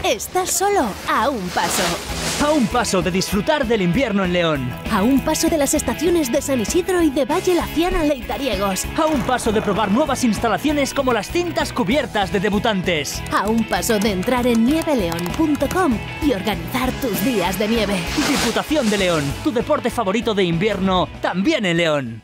Estás solo a un paso. A un paso de disfrutar del invierno en León. A un paso de las estaciones de San Isidro y de Valle Laciana Leitariegos. A un paso de probar nuevas instalaciones como las cintas cubiertas de debutantes. A un paso de entrar en nieveleon.com y organizar tus días de nieve. Diputación de León, tu deporte favorito de invierno, también en León.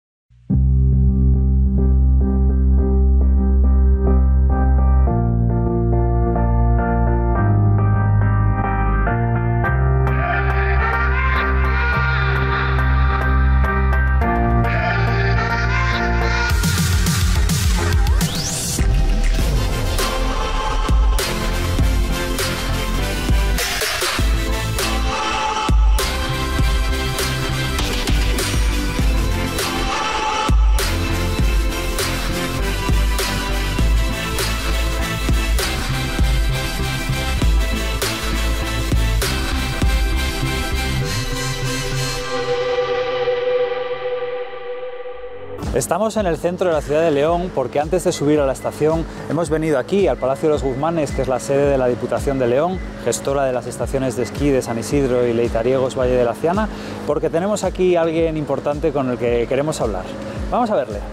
Estamos en el centro de la ciudad de León porque antes de subir a la estación hemos venido aquí al Palacio de los Guzmanes, que es la sede de la Diputación de León, gestora de las estaciones de esquí de San Isidro y Leitariegos Valle de Laciana, porque tenemos aquí a alguien importante con el que queremos hablar. Vamos a verle.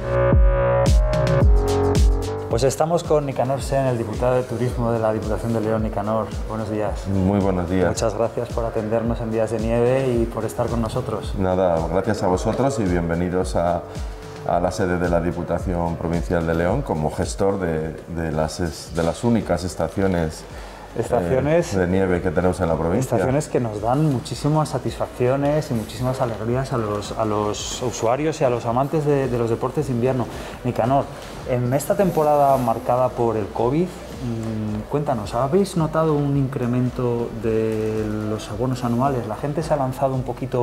Pues estamos con Nicanor Sen, el diputado de Turismo de la Diputación de León. Nicanor, buenos días. Muy buenos días. Muchas gracias por atendernos en días de nieve y por estar con nosotros. Nada, gracias a vosotros y bienvenidos a la sede de la Diputación Provincial de León como gestor de las únicas estaciones de nieve que tenemos en la provincia. Estaciones que nos dan muchísimas satisfacciones y muchísimas alegrías a los usuarios y a los amantes de los deportes de invierno. Nicanor, en esta temporada marcada por el COVID, cuéntanos, ¿habéis notado un incremento de los abonos anuales? La gente se ha lanzado un poquito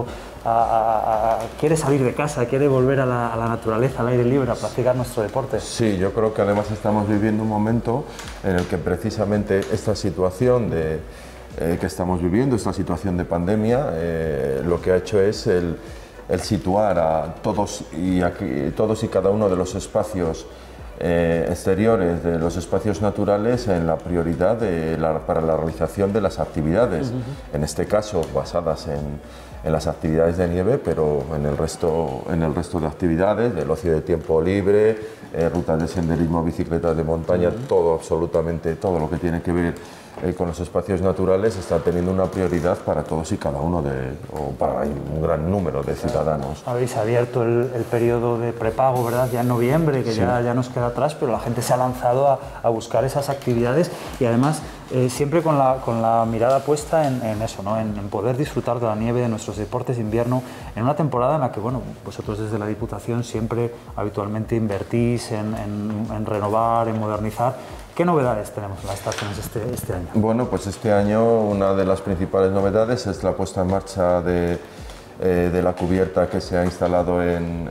quiere salir de casa, quiere volver a la naturaleza, al aire libre, a practicar nuestro deporte. Sí, yo creo que además estamos viviendo un momento en el que precisamente esta situación que estamos viviendo, esta situación de pandemia, lo que ha hecho es el situar a todos y cada uno de los espacios exteriores, de los espacios naturales, en la prioridad para la realización de las actividades, en este caso basadas en las actividades de nieve, pero en el resto de actividades, del ocio de tiempo libre, rutas de senderismo, bicicletas de montaña, todo, absolutamente todo lo que tiene que ver con los espacios naturales está teniendo una prioridad para todos y cada uno o para un gran número de ciudadanos. Habéis abierto el periodo de prepago, ¿verdad? Ya en noviembre, que sí, ya nos queda atrás, pero la gente se ha lanzado a buscar esas actividades y además siempre con la mirada puesta en eso, ¿no? En poder disfrutar de la nieve, de nuestros deportes de invierno, en una temporada en la que, bueno, vosotros desde la Diputación siempre habitualmente invertís en renovar, en modernizar. ¿Qué novedades tenemos en las estaciones este año? Bueno, pues este año una de las principales novedades es la puesta en marcha de la cubierta que se ha instalado en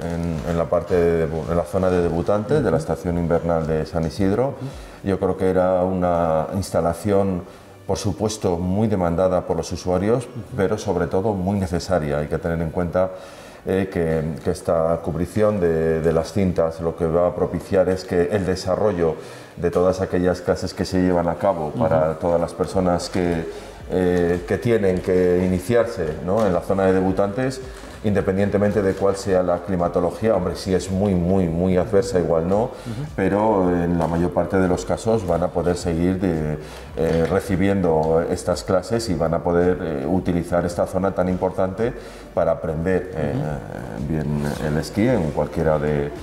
la zona de debutantes de la estación invernal de San Isidro. Yo creo que era una instalación, por supuesto, muy demandada por los usuarios, pero sobre todo muy necesaria. Hay que tener en cuenta que esta cubrición de las cintas lo que va a propiciar es que el desarrollo de todas aquellas clases que se llevan a cabo para todas las personas que tienen que iniciarse, ¿no?, en la zona de debutantes, independientemente de cuál sea la climatología. Hombre, si es muy adversa, igual no, pero en la mayor parte de los casos van a poder seguir recibiendo estas clases y van a poder utilizar esta zona tan importante para aprender bien el esquí en cualquiera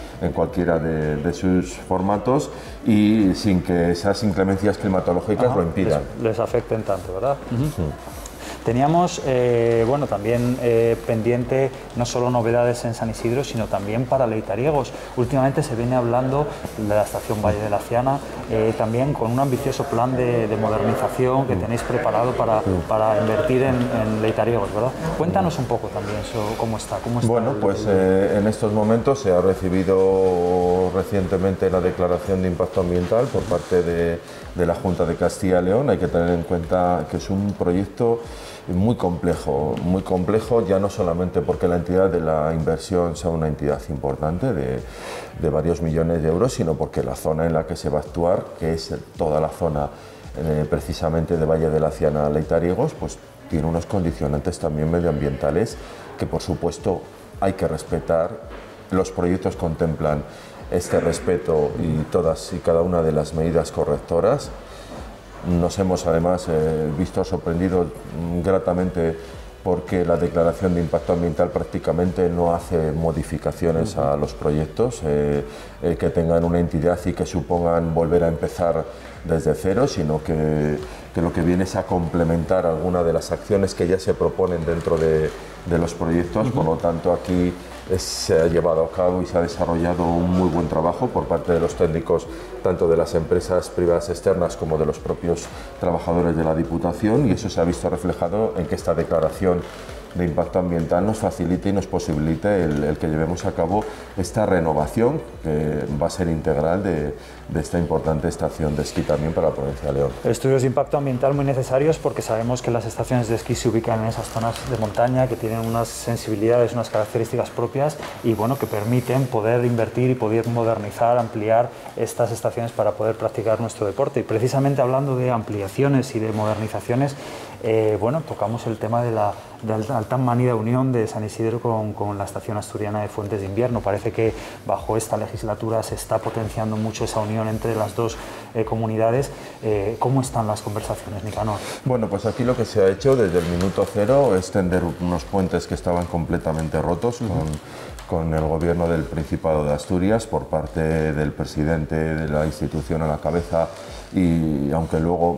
de sus formatos y sin que esas inclemencias climatológicas lo impidan. Les afecten tanto, ¿verdad? Teníamos, bueno, también pendiente no solo novedades en San Isidro, sino también para Leitariegos. Últimamente se viene hablando de la estación Valle de Laciana, también con un ambicioso plan de modernización que tenéis preparado para invertir en Leitariegos, ¿verdad? Cuéntanos un poco también cómo está. Bueno, pues en estos momentos se ha recibido recientemente la declaración de impacto ambiental por parte de la Junta de Castilla y León. Hay que tener en cuenta que es un proyecto muy complejo, ya no solamente porque la entidad de la inversión sea una entidad importante de varios millones de euros, sino porque la zona en la que se va a actuar, que es toda la zona precisamente de Valle de la Ciana a Leitariegos, pues tiene unos condicionantes también medioambientales que por supuesto hay que respetar. Los proyectos contemplan este respeto y todas y cada una de las medidas correctoras. Nos hemos además visto sorprendidos gratamente porque la declaración de impacto ambiental prácticamente no hace modificaciones a los proyectos que tengan una entidad y que supongan volver a empezar desde cero, sino que lo que viene es a complementar algunas de las acciones que ya se proponen dentro de los proyectos. Por lo tanto, aquí se ha llevado a cabo y se ha desarrollado un muy buen trabajo por parte de los técnicos, tanto de las empresas privadas externas como de los propios trabajadores de la Diputación, y eso se ha visto reflejado en que esta declaración de impacto ambiental nos facilite y nos posibilite el que llevemos a cabo esta renovación que va a ser integral de esta importante estación de esquí también para la provincia de León. Estudios de impacto ambiental muy necesarios porque sabemos que las estaciones de esquí se ubican en esas zonas de montaña que tienen unas sensibilidades, unas características propias y bueno, que permiten poder invertir y poder modernizar, ampliar estas estaciones para poder practicar nuestro deporte. Y precisamente hablando de ampliaciones y de modernizaciones, bueno, tocamos el tema de la tan manida unión de San Isidro con la estación asturiana de Fuentes de Invierno. Parece que bajo esta legislatura se está potenciando mucho esa unión entre las dos comunidades. ¿Cómo están las conversaciones, Nicanor? Bueno, pues aquí lo que se ha hecho desde el minuto cero es tender unos puentes que estaban completamente rotos con el gobierno del Principado de Asturias por parte del presidente de la institución a la cabeza, y aunque luego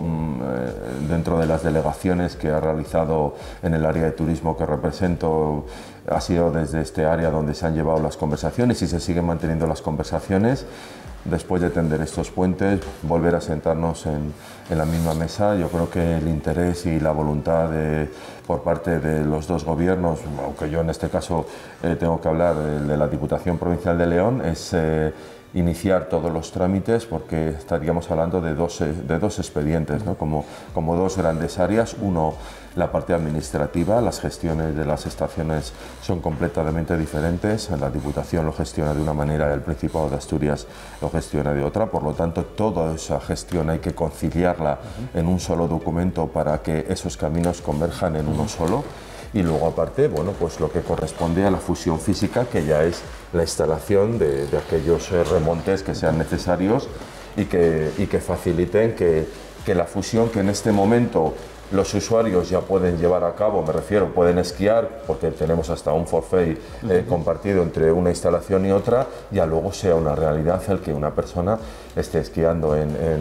dentro de las delegaciones que ha realizado en el área de turismo que represento, ha sido desde este área donde se han llevado las conversaciones y se siguen manteniendo las conversaciones. Después de tender estos puentes, volver a sentarnos en la misma mesa. Yo creo que el interés y la voluntad por parte de los dos gobiernos, aunque yo en este caso tengo que hablar de la Diputación Provincial de León, es iniciar todos los trámites, porque estaríamos hablando de dos expedientes, ¿no? como dos grandes áreas. Uno, la parte administrativa. Las gestiones de las estaciones son completamente diferentes. La Diputación lo gestiona de una manera, el Principado de Asturias lo gestiona de otra. Por lo tanto, toda esa gestión hay que conciliarla en un solo documento para que esos caminos converjan en uno solo. Y luego, aparte, bueno, pues lo que corresponde a la fusión física, que ya es la instalación de aquellos remontes que sean necesarios y que faciliten que la fusión que en este momento los usuarios ya pueden llevar a cabo, me refiero, pueden esquiar, porque tenemos hasta un forfait compartido entre una instalación y otra, ya luego sea una realidad el que una persona esté esquiando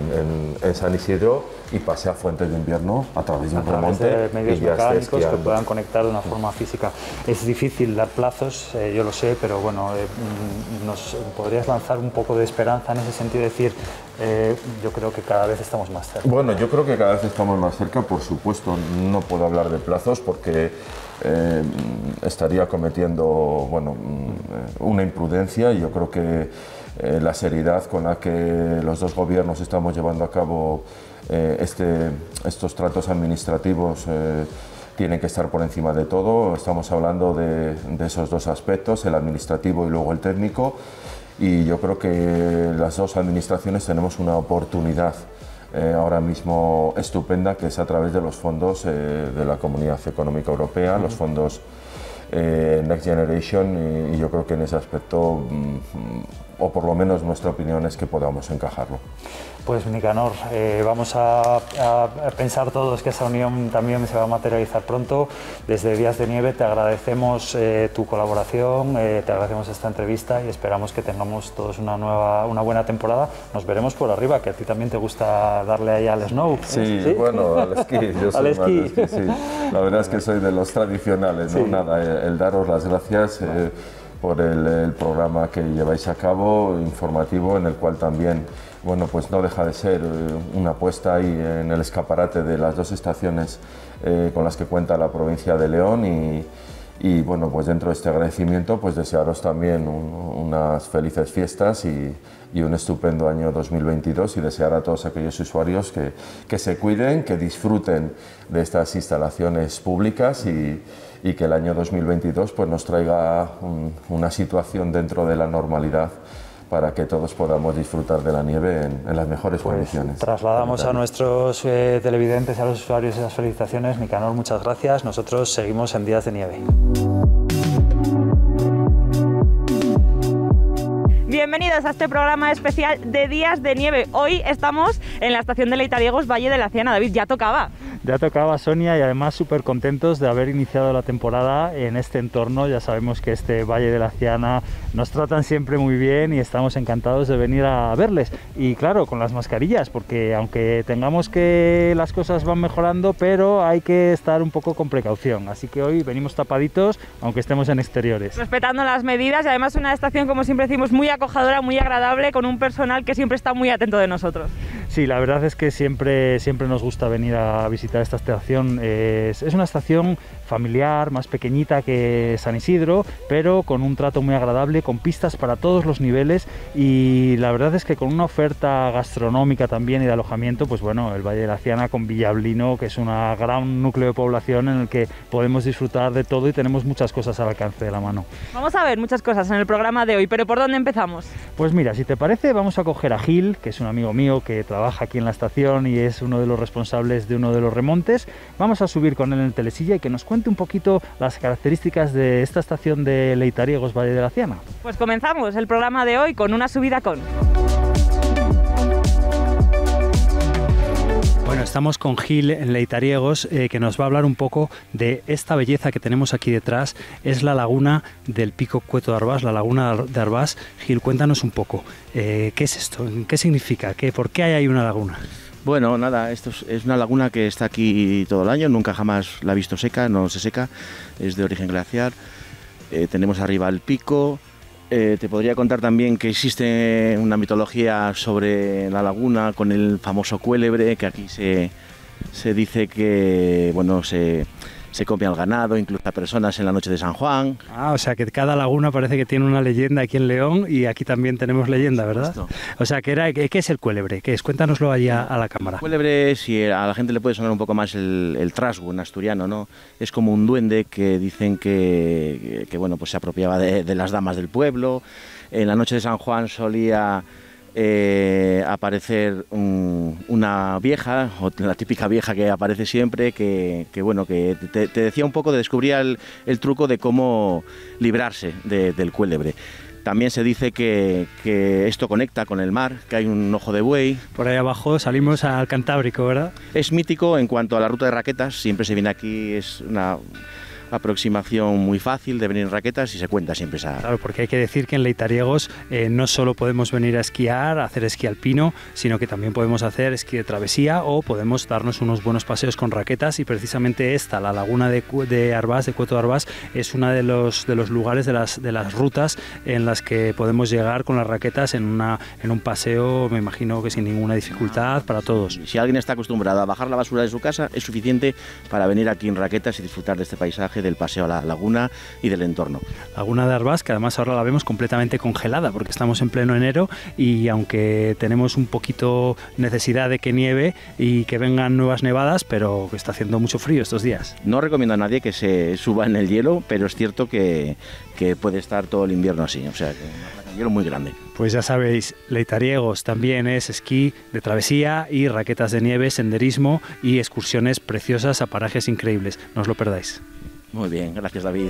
en San Isidro y pase a Fuentes de Invierno a través de un remonte de medios y ya esté mecánicos esquiando. que puedan conectar de una forma física. Es difícil dar plazos, yo lo sé, pero bueno, ¿nos podrías lanzar un poco de esperanza en ese sentido? Decir, yo creo que cada vez estamos más cerca. Bueno, yo creo que cada vez estamos más cerca, por supuesto. No puedo hablar de plazos porque estaría cometiendo, bueno, una imprudencia. Yo creo que la seriedad con la que los dos gobiernos estamos llevando a cabo estos tratos administrativos tienen que estar por encima de todo. Estamos hablando de esos dos aspectos, el administrativo y luego el técnico, y yo creo que las dos administraciones tenemos una oportunidad ahora mismo estupenda, que es a través de los fondos de la Comunidad Económica Europea, los fondos Next Generation, y yo creo que en ese aspecto, o por lo menos nuestra opinión es que podamos encajarlo. Pues Nicanor, vamos a pensar todos que esa unión también se va a materializar pronto. Desde Días de Nieve te agradecemos tu colaboración, te agradecemos esta entrevista y esperamos que tengamos todos una buena temporada. Nos veremos por arriba, que a ti también te gusta darle ahí al snow. Sí, bueno, al esquí, yo soy más de esquí, sí. La verdad es que soy de los tradicionales, ¿no? Sí. Nada, el daros las gracias por el programa que lleváis a cabo, informativo, en el cual también, bueno, pues no deja de ser una apuesta ahí en el escaparate de las dos estaciones con las que cuenta la provincia de León, y bueno, pues dentro de este agradecimiento, pues desearos también unas felices fiestas y un estupendo año 2022, y desear a todos aquellos usuarios que se cuiden, que disfruten de estas instalaciones públicas y que el año 2022 pues nos traiga una situación dentro de la normalidad para que todos podamos disfrutar de la nieve en las mejores condiciones. Trasladamos a nuestros televidentes y a los usuarios esas felicitaciones. Nicanor, muchas gracias. Nosotros seguimos en Días de Nieve. Bienvenidos a este programa especial de Días de Nieve. Hoy estamos en la estación de Leitariegos, Valle de la Ciana. David, ya tocaba. Ya tocaba, Sonia, y además súper contentos de haber iniciado la temporada en este entorno. Ya sabemos que este Valle de la Ciana nos tratan siempre muy bien y estamos encantados de venir a verles. Y claro, con las mascarillas, porque aunque tengamos que las cosas van mejorando, pero hay que estar un poco con precaución. Así que hoy venimos tapaditos, aunque estemos en exteriores. Respetando las medidas y además una estación, como siempre decimos, muy acogedora, muy agradable, con un personal que siempre está muy atento de nosotros. Sí, la verdad es que siempre nos gusta venir a visitar esta estación. Es una estación familiar, más pequeñita que San Isidro, pero con un trato muy agradable, con pistas para todos los niveles, y la verdad es que con una oferta gastronómica también y de alojamiento, pues bueno, el Valle de la Ciana con Villablino, que es un gran núcleo de población en el que podemos disfrutar de todo y tenemos muchas cosas al alcance de la mano. Vamos a ver muchas cosas en el programa de hoy, pero ¿por dónde empezamos? Pues mira, si te parece, vamos a coger a Gil, que es un amigo mío que trabaja aquí en la estación y es uno de los responsables de uno de los remontes. Vamos a subir con él en el telesilla y que nos cuente un poquito las características de esta estación de Leitariegos, Valle de la Ciana. Pues comenzamos el programa de hoy con una subida con... Bueno, estamos con Gil en Leitariegos, que nos va a hablar un poco de esta belleza que tenemos aquí detrás. Es la laguna del Pico Cueto de Arbás, la laguna de Arbás. Gil, cuéntanos un poco, ¿qué es esto? ¿Qué significa? ¿Por qué hay ahí una laguna? Bueno, nada, esto es una laguna que está aquí todo el año, nunca jamás la he visto seca, no se seca, es de origen glaciar. Tenemos arriba el pico. Te podría contar también que existe una mitología sobre la laguna con el famoso cuélebre, que aquí se dice que bueno, se come al ganado, incluso a personas en la noche de San Juan. Ah, o sea que cada laguna parece que tiene una leyenda aquí en León, y aquí también tenemos leyenda, ¿verdad? Esto. O sea, ¿qué es el cuélebre? ¿Qué es? Cuéntanoslo allí a la cámara. El cuélebre, si a la gente le puede sonar un poco más el trasgu en asturiano, ¿no? Es como un duende que dicen que bueno, pues se apropiaba de las damas del pueblo. En la noche de San Juan solía aparecer una vieja, o la típica vieja que aparece siempre, que bueno, que te decía un poco, descubría el truco de cómo librarse del cuélebre. También se dice que esto conecta con el mar, que hay un ojo de buey. Por ahí abajo salimos al Cantábrico, ¿verdad? Es mítico en cuanto a la ruta de raquetas, siempre se viene aquí, es una aproximación muy fácil de venir en raquetas y se cuenta siempre esa... Claro, porque hay que decir que en Leitariegos no solo podemos venir a esquiar, a hacer esquí alpino, sino que también podemos hacer esquí de travesía o podemos darnos unos buenos paseos con raquetas, y precisamente esta, la laguna de Arbás, de Cueto de Arbás, es una de los lugares de las rutas en las que podemos llegar con las raquetas en un paseo, me imagino que sin ninguna dificultad para todos. Si alguien está acostumbrado a bajar la basura de su casa, es suficiente para venir aquí en raquetas y disfrutar de este paisaje, del paseo a la laguna y del entorno. Laguna de Arbás, que además ahora la vemos completamente congelada porque estamos en pleno enero, y aunque tenemos un poquito necesidad de que nieve y que vengan nuevas nevadas, pero que está haciendo mucho frío estos días. No recomiendo a nadie que se suba en el hielo, pero es cierto que puede estar todo el invierno así, o sea, que una placa de hielo muy grande. Pues ya sabéis, Leitariegos también es esquí de travesía y raquetas de nieve, senderismo y excursiones preciosas a parajes increíbles. No os lo perdáis. Muy bien, gracias, David.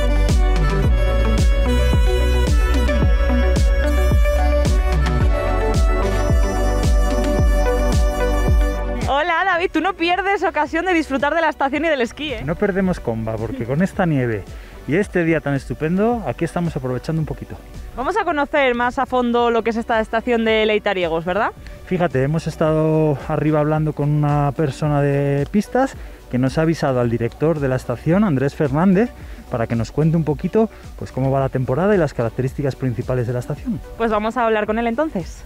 Hola, David, tú no pierdes ocasión de disfrutar de la estación y del esquí, ¿eh? No perdemos comba, porque con esta nieve y este día tan estupendo, aquí estamos aprovechando un poquito. Vamos a conocer más a fondo lo que es esta estación de Leitariegos, ¿verdad? Fíjate, hemos estado arriba hablando con una persona de pistas que nos ha avisado al director de la estación, Andrés Fernández, para que nos cuente un poquito pues cómo va la temporada y las características principales de la estación. Pues vamos a hablar con él entonces.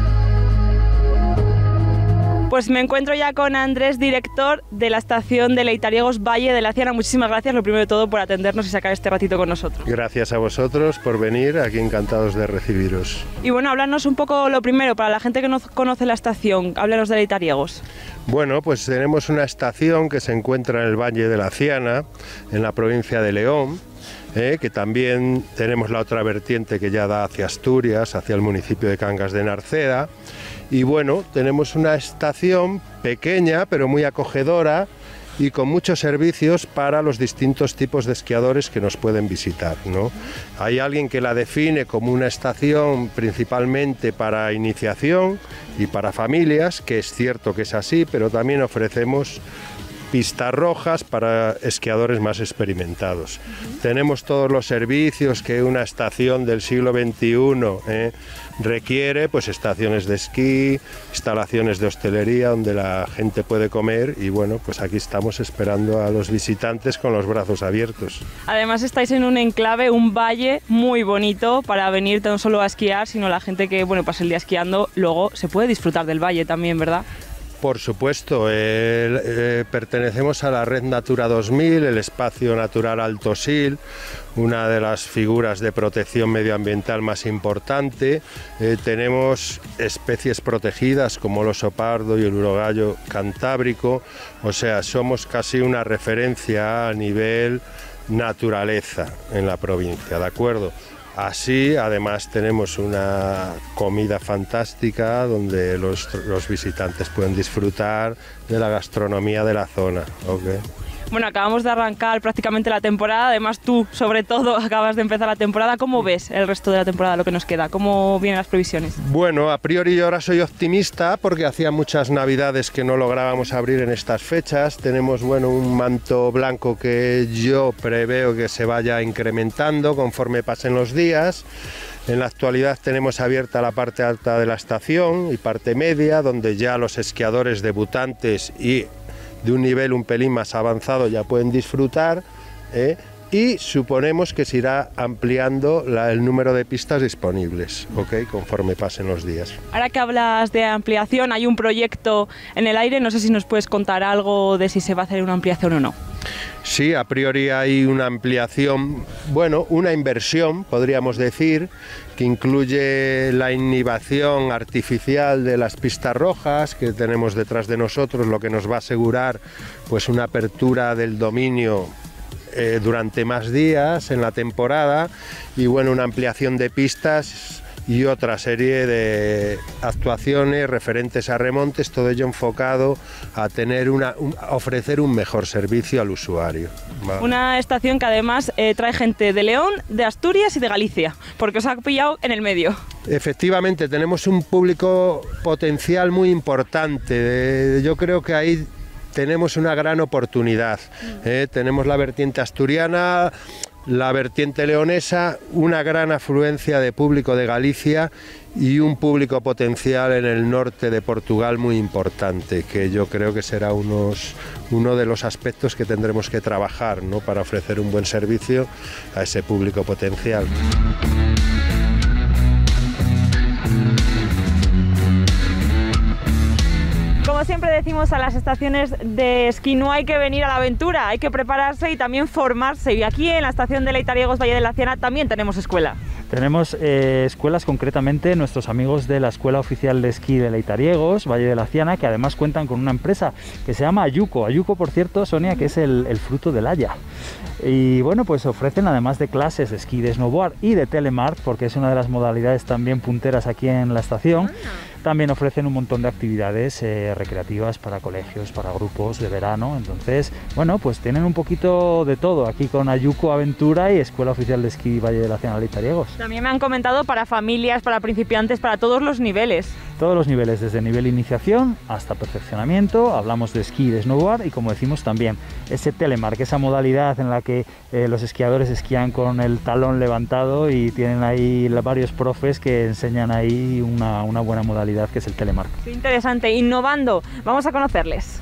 Pues me encuentro ya con Andrés, director de la estación de Leitariegos, Valle de la Ciana. Muchísimas gracias, lo primero de todo, por atendernos y sacar este ratito con nosotros. Gracias a vosotros por venir, aquí encantados de recibiros. Y bueno, háblanos un poco lo primero, para la gente que no conoce la estación, háblanos de Leitariegos. Bueno, pues tenemos una estación que se encuentra en el Valle de la Ciana, en la provincia de León, que también tenemos la otra vertiente que ya da hacia Asturias, hacia el municipio de Cangas de Narcea. Y bueno, tenemos una estación pequeña pero muy acogedora y con muchos servicios para los distintos tipos de esquiadores que nos pueden visitar, ¿no? Hay alguien que la define como una estación principalmente para iniciación y para familias, que es cierto que es así, pero también ofrecemos pistas rojas para esquiadores más experimentados. Tenemos todos los servicios que una estación del siglo XXI requiere, pues estaciones de esquí, instalaciones de hostelería donde la gente puede comer y bueno, pues aquí estamos esperando a los visitantes con los brazos abiertos. Además estáis en un enclave, un valle muy bonito para venir no solo a esquiar, sino la gente que bueno, pasa el día esquiando, luego se puede disfrutar del valle también, ¿verdad? Por supuesto, pertenecemos a la Red Natura 2000, el Espacio Natural Alto Sil, una de las figuras de protección medioambiental más importante. Tenemos especies protegidas como el oso pardo y el urogallo cantábrico, o sea, somos casi una referencia a nivel naturaleza en la provincia, ¿de acuerdo? Así, además, tenemos una comida fantástica donde los visitantes pueden disfrutar de la gastronomía de la zona. ¿Okay? Bueno, acabamos de arrancar prácticamente la temporada, además tú, sobre todo, acabas de empezar la temporada. ¿Cómo ves el resto de la temporada, lo que nos queda? ¿Cómo vienen las previsiones? Bueno, a priori yo ahora soy optimista porque hacía muchas navidades que no lográbamos abrir en estas fechas. Tenemos, bueno, un manto blanco que yo preveo que se vaya incrementando conforme pasen los días. En la actualidad tenemos abierta la parte alta de la estación y parte media, donde ya los esquiadores debutantes y de un nivel un pelín más avanzado ya pueden disfrutar, y suponemos que se irá ampliando el número de pistas disponibles, ¿okay? Conforme pasen los días. Ahora que hablas de ampliación, hay un proyecto en el aire, no sé si nos puedes contar algo de si se va a hacer una ampliación o no. Sí, a priori hay una ampliación, bueno, una inversión, podríamos decir, que incluye la inhibición artificial de las pistas rojas que tenemos detrás de nosotros, lo que nos va a asegurar pues una apertura del dominio durante más días en la temporada y bueno, una ampliación de pistas y otra serie de actuaciones referentes a remontes, todo ello enfocado a tener a ofrecer un mejor servicio al usuario. ¿Vale? Una estación que además trae gente de León, de Asturias y de Galicia, porque os ha pillado en el medio. Efectivamente, tenemos un público potencial muy importante, yo creo que ahí tenemos una gran oportunidad. Tenemos la vertiente asturiana, la vertiente leonesa, una gran afluencia de público de Galicia y un público potencial en el norte de Portugal muy importante, que yo creo que será uno de los aspectos que tendremos que trabajar, ¿no? Para ofrecer un buen servicio a ese público potencial. Como siempre decimos a las estaciones de esquí, no hay que venir a la aventura, hay que prepararse y también formarse. Y aquí en la estación de Leitariegos, Valle de la Ciana, también tenemos escuela. Tenemos escuelas, concretamente nuestros amigos de la Escuela Oficial de Esquí de Leitariegos, Valle de la Ciana, que además cuentan con una empresa que se llama Ayuco. Ayuco, por cierto, Sonia, que es el fruto del haya. Y bueno, pues ofrecen, además de clases de esquí, de snowboard y de telemark, porque es una de las modalidades también punteras aquí en la estación, también ofrecen un montón de actividades recreativas para colegios, para grupos de verano. Entonces, bueno, pues tienen un poquito de todo aquí con Ayuco Aventura y Escuela Oficial de Esquí Valle de la Ciana Leitariegos. También me han comentado para familias, para principiantes, para todos los niveles. Todos los niveles, desde nivel iniciación hasta perfeccionamiento. Hablamos de esquí y de snowboard y, como decimos, también ese telemark, esa modalidad en la que los esquiadores esquían con el talón levantado y tienen ahí varios profes que enseñan ahí una buena modalidad, que es el telemark. Qué interesante, innovando. Vamos a conocerles.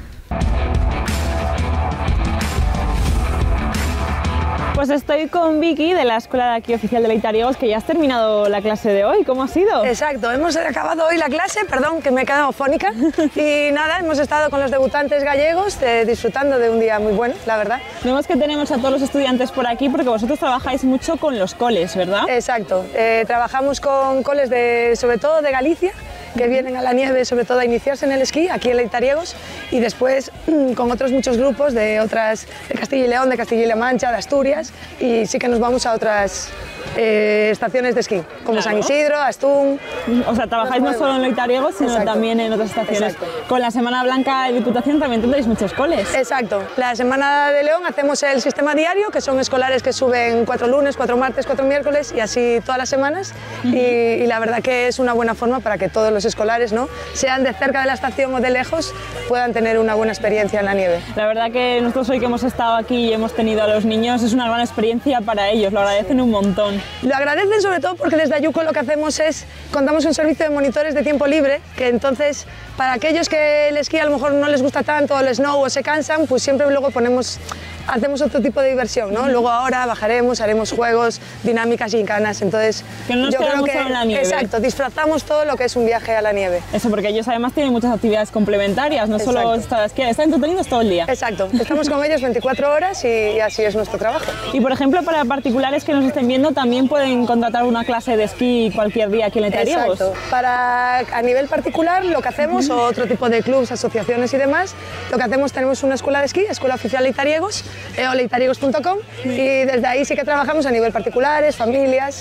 Pues estoy con Vicky de la Escuela de aquí Oficial de Leitariegos, que ya has terminado la clase de hoy. ¿Cómo ha sido? Exacto, hemos acabado hoy la clase, perdón que me he quedado fónica, y nada, hemos estado con los debutantes gallegos disfrutando de un día muy bueno, la verdad. Vemos que tenemos a todos los estudiantes por aquí porque vosotros trabajáis mucho con los coles, ¿verdad? Exacto, trabajamos con coles sobre todo de Galicia que vienen a la nieve sobre todo a iniciarse en el esquí, aquí en Leitariegos, y después con otros muchos grupos de Castilla y León, de Castilla y La Mancha, de Asturias, y sí que nos vamos a otras estaciones de esquí, como San Isidro, Astún. O sea, trabajáis no solo en Leitariegos, sino también en otras estaciones. Con la Semana Blanca de Diputación también tendréis muchos coles. Exacto. La Semana de León hacemos el sistema diario, que son escolares que suben 4 lunes, 4 martes, 4 miércoles y así todas las semanas. Y la verdad que es una buena forma para que todos los escolares, ¿no?, sean de cerca de la estación o de lejos, puedan tener una buena experiencia en la nieve. La verdad que nosotros hoy que hemos estado aquí y hemos tenido a los niños, es una gran experiencia para ellos, lo agradecen un montón. Lo agradecen sobre todo porque desde Ayuco lo que hacemos es, contamos un servicio de monitores de tiempo libre, que entonces para aquellos que el esquí a lo mejor no les gusta tanto, o el snow o se cansan, pues siempre luego hacemos otro tipo de diversión, ¿no? Luego ahora bajaremos, haremos juegos, dinámicas, gincanas, entonces que no nos yo creo que solo en la nieve. Exacto, disfrazamos todo lo que es un viaje a la nieve. Eso, porque ellos además tienen muchas actividades complementarias, no solo estar esquiar, están entretenidos todo el día. Exacto, estamos con ellos 24 horas y así es nuestro trabajo. Y por ejemplo, para particulares que nos estén viendo, también pueden contratar una clase de esquí cualquier día aquí en Leitariegos. Exacto, a nivel particular lo que hacemos, o otro tipo de clubs, asociaciones y demás, lo que hacemos, tenemos una escuela de esquí, Escuela Oficial Leitariegos, eoleitariegos.com, y desde ahí sí que trabajamos a nivel particulares, familias,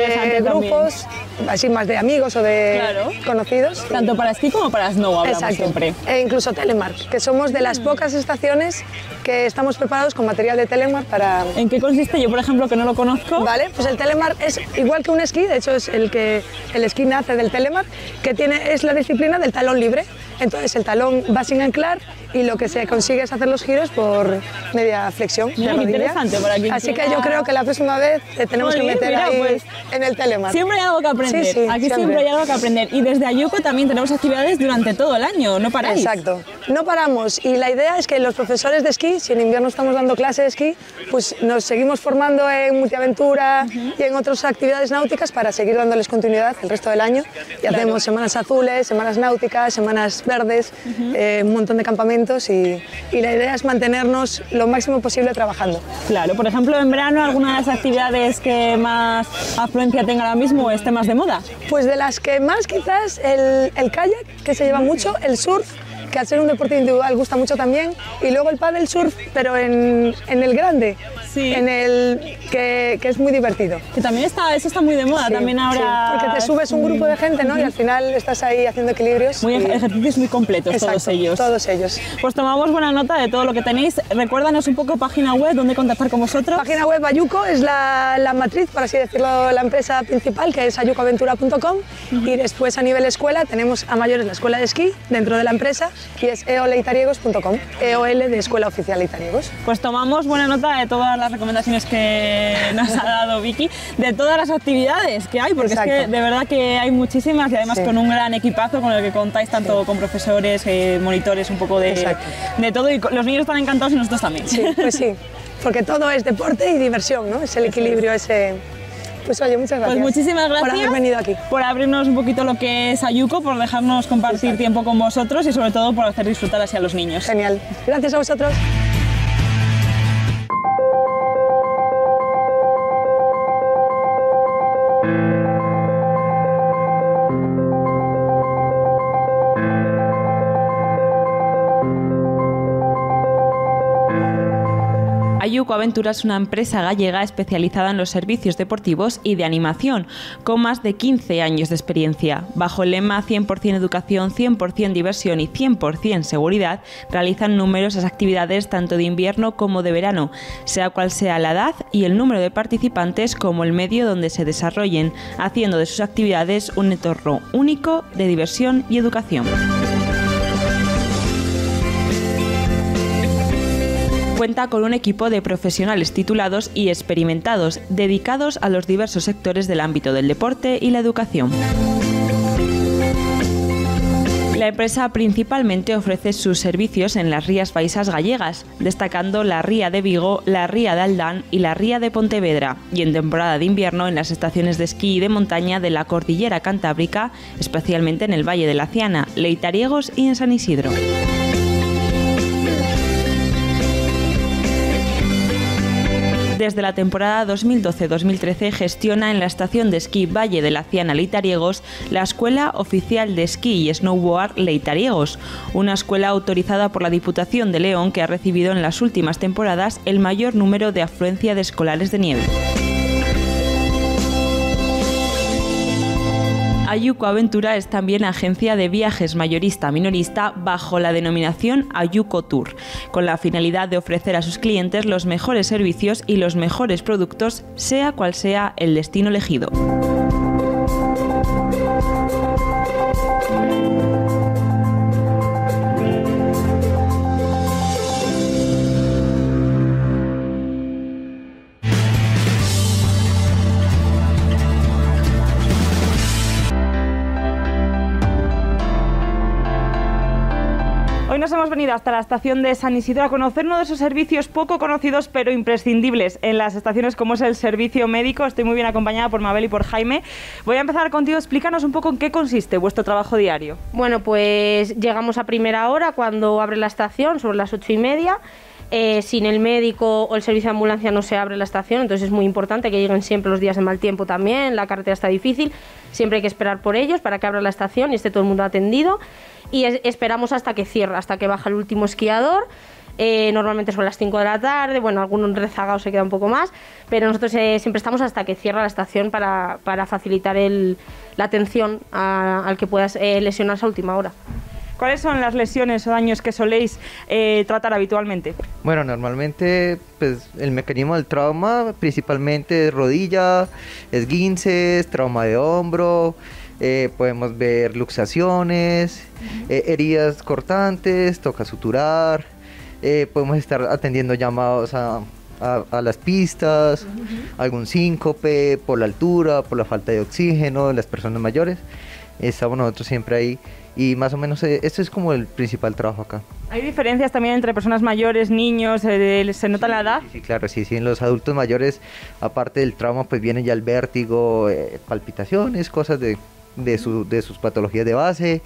grupos, así más de amigos o de conocidos. Tanto para esquí como para snow hablamos siempre. E incluso telemark, que somos de las pocas estaciones que estamos preparados con material de telemark para... ¿En qué consiste? Yo, por ejemplo, que no lo conozco. Vale, pues el telemark es igual que un esquí, de hecho es el esquí nace del telemark, que es la disciplina del talón libre. Entonces el talón va sin anclar y lo que se consigue es hacer los giros por media flexión de rodilla. Interesante para quien Así que yo creo que la próxima vez tenemos que meter ahí en el telemark. Siempre hay algo que aprender, aquí siempre hay algo que aprender. Y desde Ayuco también tenemos actividades durante todo el año, no paráis. Exacto, no paramos, y la idea es que los profesores de esquí, si en invierno estamos dando clase de esquí, pues nos seguimos formando en multiaventura y en otras actividades náuticas para seguir dándoles continuidad el resto del año. Y hacemos semanas azules, semanas náuticas, semanas verdes, un montón de campamentos, y la idea es mantenernos lo máximo posible trabajando. Claro, por ejemplo, en verano, ¿alguna de las actividades que más afluencia tenga ahora mismo esté más de moda? Pues de las que más quizás el kayak, que se lleva mucho, el surf, que al ser un deporte individual gusta mucho también, y luego el paddle surf, pero en el grande, en el que es muy divertido. Que también eso está muy de moda, también ahora... porque te subes un grupo de gente, ¿no? Y al final estás ahí haciendo equilibrios. Ejercicios muy completos. Exacto, todos ellos. Pues tomamos buena nota de todo lo que tenéis. Recuérdanos un poco página web, dónde contactar con vosotros. Página web Ayuco es la matriz, por así decirlo, la empresa principal, que es ayucoaventura.com, y después a nivel escuela tenemos a mayores la escuela de esquí dentro de la empresa, y es eoleitariegos.com, EOL de Escuela Oficial Leitariegos. Pues tomamos buena nota de todas las recomendaciones que nos ha dado Vicky, de todas las actividades que hay, porque es que de verdad que hay muchísimas, y además con un gran equipazo con el que contáis, tanto con profesores, monitores, un poco de todo, y los niños están encantados y nosotros también. Sí, pues sí, porque todo es deporte y diversión, ¿no? Es el equilibrio ese... Pues oye, muchas gracias. Pues muchísimas gracias por haber venido aquí. Por abrirnos un poquito lo que es Ayuco, por dejarnos compartir tiempo con vosotros y sobre todo por hacer disfrutar así a los niños. Genial. Gracias a vosotros. Ayuco Aventura es una empresa gallega especializada en los servicios deportivos y de animación, con más de 15 años de experiencia. Bajo el lema 100% educación, 100% diversión y 100% seguridad, realizan numerosas actividades tanto de invierno como de verano, sea cual sea la edad y el número de participantes como el medio donde se desarrollen, haciendo de sus actividades un entorno único de diversión y educación. Cuenta con un equipo de profesionales titulados y experimentados, dedicados a los diversos sectores del ámbito del deporte y la educación. La empresa principalmente ofrece sus servicios en las rías baixas gallegas, destacando la ría de Vigo, la ría de Aldán y la ría de Pontevedra, y en temporada de invierno en las estaciones de esquí y de montaña de la cordillera cantábrica, especialmente en el Valle de la Ciana, Leitariegos y en San Isidro. Desde la temporada 2012-2013 gestiona en la estación de esquí Valle de la Ciana Leitariegos la Escuela Oficial de Esquí y Snowboard Leitariegos, una escuela autorizada por la Diputación de León que ha recibido en las últimas temporadas el mayor número de afluencia de escolares de nieve. Ayuco Aventura es también agencia de viajes mayorista-minorista bajo la denominación Ayuco Tour, con la finalidad de ofrecer a sus clientes los mejores servicios y los mejores productos, sea cual sea el destino elegido. Hoy nos hemos venido hasta la estación de San Isidro a conocer uno de esos servicios poco conocidos pero imprescindibles en las estaciones, como es el servicio médico. Estoy muy bien acompañada por Mabel y por Jaime. Voy a empezar contigo. Explícanos un poco en qué consiste vuestro trabajo diario. Bueno, pues llegamos a primera hora cuando abre la estación, sobre las 8:30. Sin el médico o el servicio de ambulancia no se abre la estación, entonces es muy importante que lleguen siempre los días de mal tiempo también, la carretera está difícil, siempre hay que esperar por ellos para que abra la estación y esté todo el mundo atendido, y esperamos hasta que cierra, hasta que baja el último esquiador. Normalmente son las 5 de la tarde, bueno, algún rezagado se queda un poco más, pero nosotros siempre estamos hasta que cierra la estación para facilitar la atención al que pueda lesionarse a última hora. ¿Cuáles son las lesiones o daños que soléis tratar habitualmente? Bueno, normalmente pues, el mecanismo del trauma principalmente es rodilla, esguinces, trauma de hombro, podemos ver luxaciones, heridas cortantes, toca suturar, podemos estar atendiendo llamados a las pistas, algún síncope por la altura, por la falta de oxígeno en las personas mayores. Estamos nosotros siempre ahí. Y más o menos esto es como el principal trabajo acá. ¿Hay diferencias también entre personas mayores, niños? ¿Se nota la edad? Sí, claro, sí. En los adultos mayores, aparte del trauma, pues viene ya el vértigo, palpitaciones, cosas de sus patologías de base.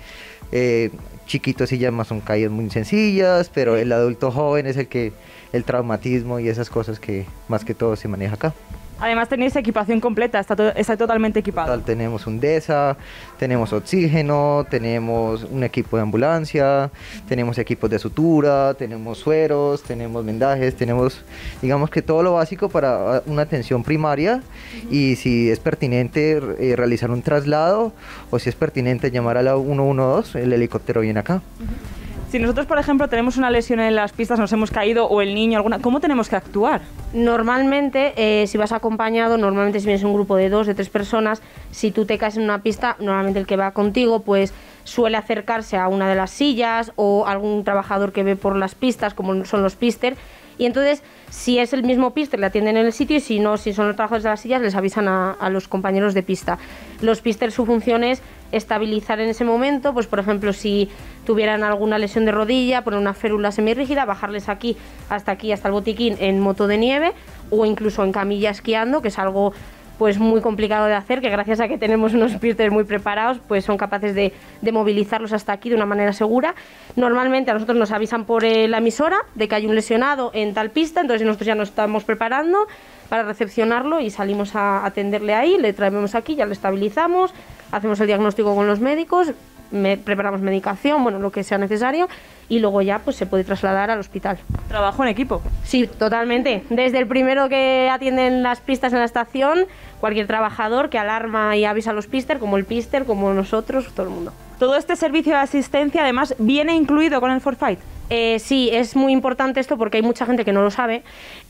Chiquitos sí ya más son caídas muy sencillas, pero el adulto joven es el traumatismo y esas cosas que más que todo se maneja acá. Además tenéis equipación completa, está totalmente equipado. Tenemos un DESA, tenemos oxígeno, tenemos un equipo de ambulancia, tenemos equipos de sutura, tenemos sueros, tenemos vendajes, tenemos digamos que todo lo básico para una atención primaria, y si es pertinente realizar un traslado o si es pertinente llamar a la 112, el helicóptero viene acá. Si nosotros, por ejemplo, tenemos una lesión en las pistas, nos hemos caído, o el niño, ¿cómo tenemos que actuar? Normalmente, si vas acompañado, normalmente si vienes un grupo de 2, de 3 personas, si tú te caes en una pista, normalmente el que va contigo, pues suele acercarse a una de las sillas o algún trabajador que ve por las pistas, como son los pister, y entonces, si es el mismo pister, le atienden en el sitio, y si no, si son los trabajadores de las sillas, les avisan a los compañeros de pista. Los pisters, su función es estabilizar en ese momento, pues por ejemplo, si tuvieran alguna lesión de rodilla, poner una férula semirrígida, bajarles aquí, hasta el botiquín en moto de nieve, o incluso en camilla esquiando, que es algo pues muy complicado de hacer, que gracias a que tenemos unos pisters muy preparados, pues son capaces de movilizarlos hasta aquí de una manera segura. Normalmente a nosotros nos avisan por la emisora de que hay un lesionado en tal pista, entonces nosotros ya nos estamos preparando para recepcionarlo y salimos a atenderle ahí, le traemos aquí, ya lo estabilizamos, hacemos el diagnóstico con los médicos, preparamos medicación, bueno, lo que sea necesario, y luego ya pues se puede trasladar al hospital. ¿Trabajo en equipo? Sí, totalmente. Desde el primero que atienden las pistas en la estación, cualquier trabajador que alarma y avisa a los pister, como el pister, como nosotros, todo el mundo. ¿Todo este servicio de asistencia además viene incluido con el Forfight? Sí, es muy importante esto porque hay mucha gente que no lo sabe,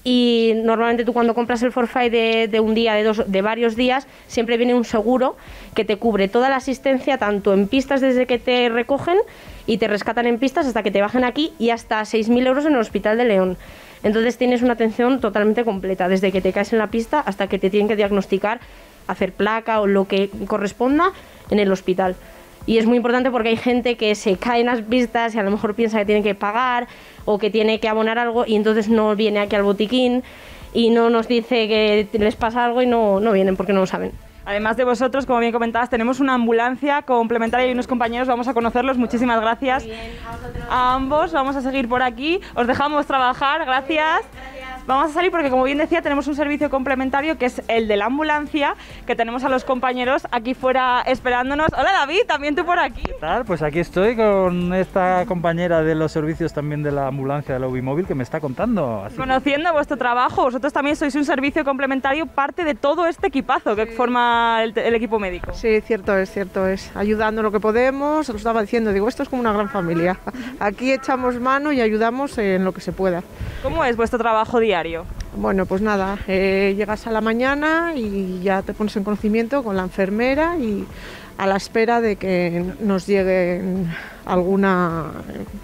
y normalmente tú cuando compras el Forfight de un día, de varios días, siempre viene un seguro que te cubre toda la asistencia, tanto en pistas desde que te recogen y te rescatan en pistas hasta que te bajen aquí, y hasta 6.000 euros en el Hospital de León. Entonces tienes una atención totalmente completa, desde que te caes en la pista hasta que te tienen que diagnosticar, hacer placa o lo que corresponda en el hospital. Y es muy importante porque hay gente que se cae en las pistas y a lo mejor piensa que tiene que pagar o que tiene que abonar algo, y entonces no viene aquí al botiquín y no nos dice que les pasa algo y no vienen porque no lo saben. Además de vosotros, como bien comentabas, tenemos una ambulancia complementaria y unos compañeros, vamos a conocerlos. Muchísimas gracias a ambos. Vamos a seguir por aquí, os dejamos trabajar, gracias. Vamos a salir porque, como bien decía, tenemos un servicio complementario que es el de la ambulancia, que tenemos a los compañeros aquí fuera esperándonos. Hola David, también tú por aquí. ¿Qué tal? Pues aquí estoy con esta compañera de los servicios también de la ambulancia de la Ubimóvil que me está contando. Así conociendo vuestro trabajo, vosotros también sois un servicio complementario, parte de todo este equipazo que forma el equipo médico. Sí, cierto es. Ayudando lo que podemos, os lo estaba diciendo, digo, esto es como una gran familia. Aquí echamos mano y ayudamos en lo que se pueda. ¿Cómo es vuestro trabajo diario? Bueno, pues nada, llegas a la mañana y ya te pones en conocimiento con la enfermera y a la espera de que nos llegue alguna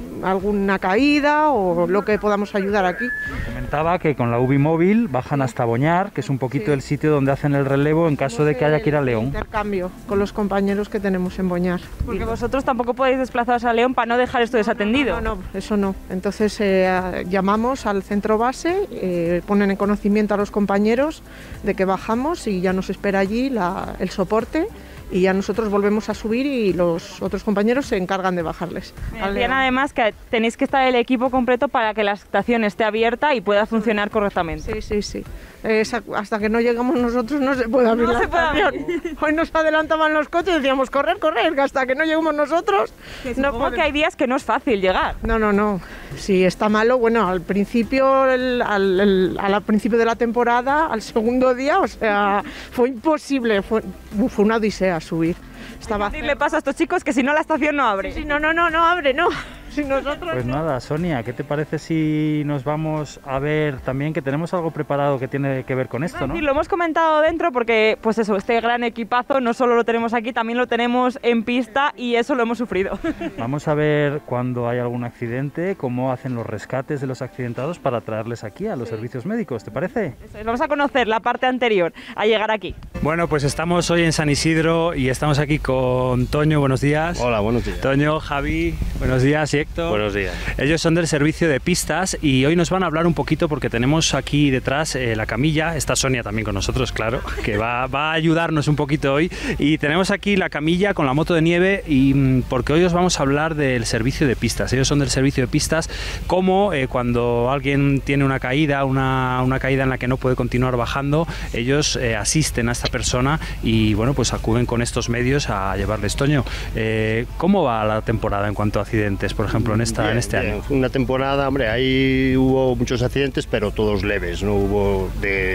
caída o lo que podamos ayudar aquí. Comentaba que con la Ubimóvil bajan hasta Boñar, que es un poquito el sitio donde hacen el relevo en caso de que haya que ir a León. Intercambio con los compañeros que tenemos en Boñar. Porque vosotros tampoco podéis desplazaros a León para no dejar esto desatendido. No, eso no. Entonces llamamos al centro base, ponen en conocimiento a los compañeros de que bajamos y ya nos espera allí el soporte. Y ya nosotros volvemos a subir y los otros compañeros se encargan de bajarles. Me decían además que tenéis que estar el equipo completo para que la estación esté abierta y pueda funcionar correctamente. Sí. Hasta que no llegamos nosotros no se puede abrir la estación. Hoy nos adelantaban los coches y decíamos correr, hasta que no lleguemos nosotros. Supongo que hay días que no es fácil llegar. No. Si está malo, bueno, al principio, al principio de la temporada, al segundo día, o sea, fue imposible, fue una odisea subir. Hay que decirle paso a estos chicos que si no la estación no abre. Sí, no abre, no. Si nosotros pues nada, Sonia, ¿qué te parece si nos vamos a ver también que tenemos algo preparado que tiene que ver con esto, ¿no? Sí, lo hemos comentado dentro porque, pues eso, este gran equipazo no solo lo tenemos aquí, también lo tenemos en pista y eso lo hemos sufrido. Vamos a ver cuando hay algún accidente, cómo hacen los rescates de los accidentados para traerles aquí a los servicios médicos, ¿te parece? Vamos a conocer la parte anterior a llegar aquí. Bueno, pues estamos hoy en San Isidro y estamos aquí con Toño, buenos días. Hola, buenos días. Toño, Javi, buenos días, y Héctor. Buenos días. Ellos son del servicio de pistas y hoy nos van a hablar un poquito porque tenemos aquí detrás la camilla, está Sonia también con nosotros, claro, que va a ayudarnos un poquito hoy, y tenemos aquí la camilla con la moto de nieve y porque hoy os vamos a hablar del servicio de pistas. Ellos son del servicio de pistas, como cuando alguien tiene una caída en la que no puede continuar bajando, ellos asisten a esta persona y bueno, pues acuden con estos medios a llevarles. Toño, ¿cómo va la temporada en cuanto a accidentes, por ejemplo, en este año? Fue una temporada, hombre, ahí hubo muchos accidentes, pero todos leves, no hubo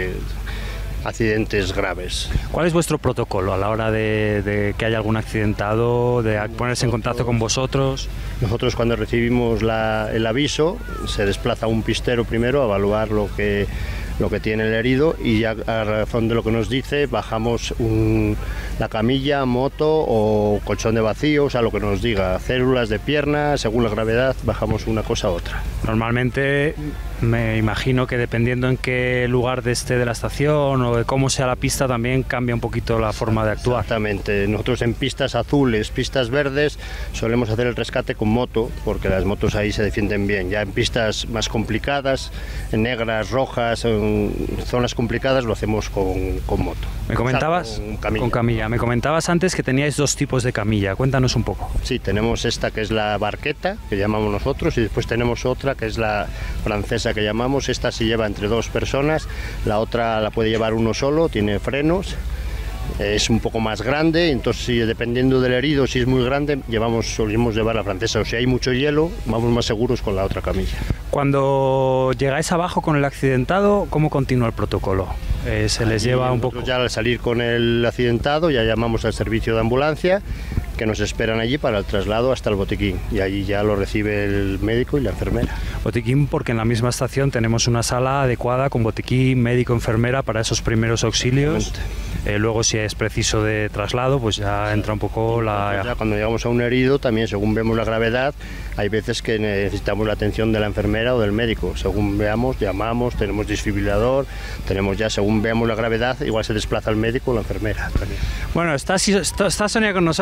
accidentes graves. ¿Cuál es vuestro protocolo a la hora de que haya algún accidentado, de ponerse en contacto con vosotros? Nosotros, cuando recibimos el aviso, se desplaza un pistero primero a evaluar lo que tiene el herido y ya a razón de lo que nos dice bajamos la camilla, moto o colchón de vacío, o sea, lo que nos diga, células de pierna, según la gravedad bajamos una cosa a otra. Normalmente me imagino que dependiendo en qué lugar de la estación o de cómo sea la pista también cambia un poquito la forma de actuar. Exactamente, nosotros en pistas azules, pistas verdes solemos hacer el rescate con moto porque las motos ahí se defienden bien. Ya en pistas más complicadas, en negras, rojas, en zonas complicadas lo hacemos con moto. Me comentabas con camilla. Me comentabas antes que teníais dos tipos de camilla, cuéntanos un poco. Sí, tenemos esta que es la barqueta, que llamamos nosotros, y después tenemos otra que es la francesa que llamamos. Esta se lleva entre dos personas, la otra la puede llevar uno solo, tiene frenos, es un poco más grande, entonces dependiendo del herido, si es muy grande, solemos llevar la francesa, o si hay mucho hielo, vamos más seguros con la otra camilla. Cuando llegáis abajo con el accidentado, ¿cómo continúa el protocolo? ¿Se les lleva un poco? Ya al salir con el accidentado ya llamamos al servicio de ambulancia, que nos esperan allí para el traslado hasta el botiquín, y allí ya lo recibe el médico y la enfermera. Botiquín porque en la misma estación tenemos una sala adecuada con botiquín, médico, enfermera para esos primeros auxilios. Luego, si es preciso de traslado, pues ya entra un poco ya cuando llegamos a un herido, también según vemos la gravedad, hay veces que necesitamos la atención de la enfermera o del médico. Según veamos, llamamos, tenemos desfibrilador, según veamos la gravedad, igual se desplaza el médico o la enfermera también. Bueno, está Sonia con nosotros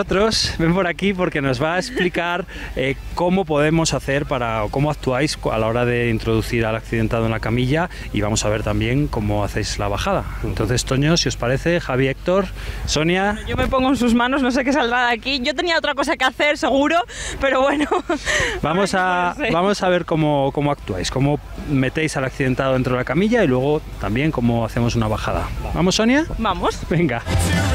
ven por aquí porque nos va a explicar cómo podemos hacer o cómo actuáis a la hora de introducir al accidentado en la camilla, y vamos a ver también cómo hacéis la bajada. Entonces, Toño, si os parece, Javi, Héctor, Sonia... Yo me pongo en sus manos, no sé qué saldrá de aquí. Yo tenía otra cosa que hacer, seguro, pero bueno. Vamos a ver cómo actuáis, cómo metéis al accidentado dentro de la camilla y luego también cómo hacemos una bajada. ¿Vamos, Sonia? Vamos. Venga.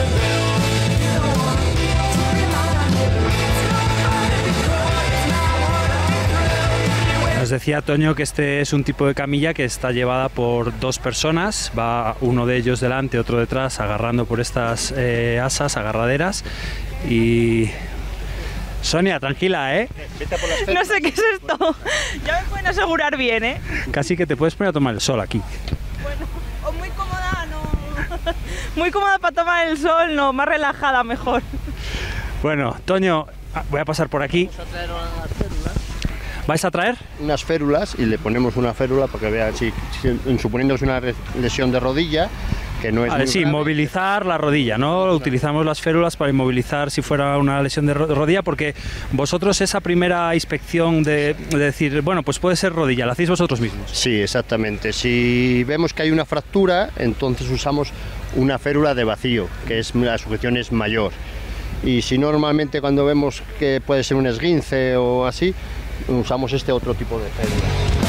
Nos decía Toño que este es un tipo de camilla que está llevada por 2 personas, va uno de ellos delante, otro detrás, agarrando por estas asas, agarraderas, y... Sonia, tranquila, ¿eh? No sé qué es esto, ya me pueden asegurar bien, ¿eh? Casi que te puedes poner a tomar el sol aquí. Bueno, o muy cómoda, no. Muy cómoda para tomar el sol, no, más relajada mejor. Bueno, Toño, voy a pasar por aquí. ¿Vais a traer? Unas férulas y le ponemos una férula para que vean si suponiendo que es una lesión de rodilla, que no es muy sí, grave. movilizar la rodilla, ¿no? Utilizamos las férulas para inmovilizar si fuera una lesión de rodilla, porque vosotros esa primera inspección de decir, bueno, pues puede ser rodilla, ¿la hacéis vosotros mismos? Sí, exactamente. Si vemos que hay una fractura, entonces usamos una férula de vacío, que es la sujeción es mayor. Y si normalmente cuando vemos que puede ser un esguince o así, usamos este otro tipo de férula.